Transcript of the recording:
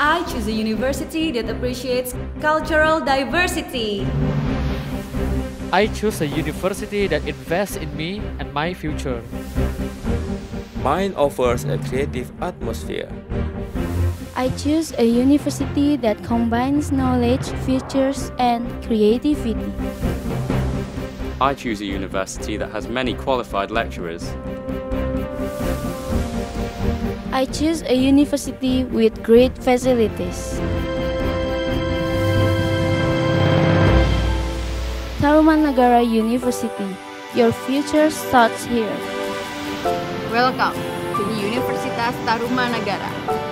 I choose a university that appreciates cultural diversity. I choose a university that invests in me and my future. Mine offers a creative atmosphere. I choose a university that combines knowledge, features, and creativity. I choose a university that has many qualified lecturers. I choose a university with great facilities. Tarumanagara University, your future starts here. Welcome to Universitas Tarumanagara.